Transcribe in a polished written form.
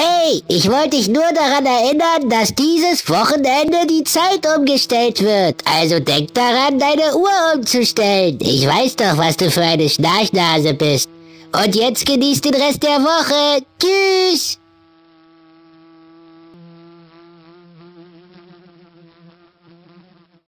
Hey, ich wollte dich nur daran erinnern, dass dieses Wochenende die Zeit umgestellt wird. Also denk daran, deine Uhr umzustellen. Ich weiß doch, was du für eine Schnarchnase bist. Und jetzt genieß den Rest der Woche. Tschüss!